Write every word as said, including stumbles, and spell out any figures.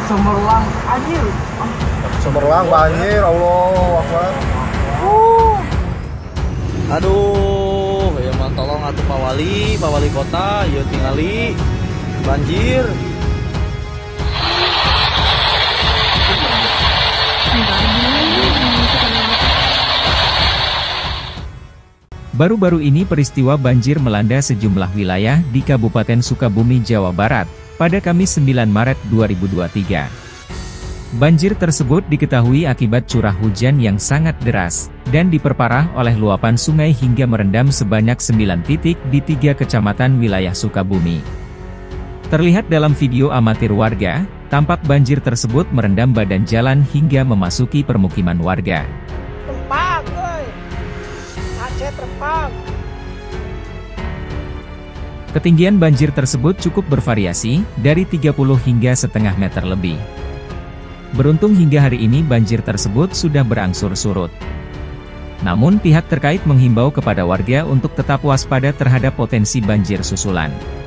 Cemerlang anjir. Cemerlang banjir, Allah Akbar. Uh. Aduh, ya man tolong atuh Pak Wali, Pak Wali Kota, ya tingali banjir. Baru-baru ini peristiwa banjir melanda sejumlah wilayah di Kabupaten Sukabumi, Jawa Barat, pada Kamis sembilan Maret dua ribu dua puluh tiga. Banjir tersebut diketahui akibat curah hujan yang sangat deras, dan diperparah oleh luapan sungai hingga merendam sebanyak sembilan titik di tiga kecamatan wilayah Sukabumi. Terlihat dalam video amatir warga, tampak banjir tersebut merendam badan jalan hingga memasuki permukiman warga. Tempat, woi. Aceh tempat. Ketinggian banjir tersebut cukup bervariasi, dari tiga puluh hingga setengah meter lebih. Beruntung hingga hari ini banjir tersebut sudah berangsur surut. Namun pihak terkait menghimbau kepada warga untuk tetap waspada terhadap potensi banjir susulan.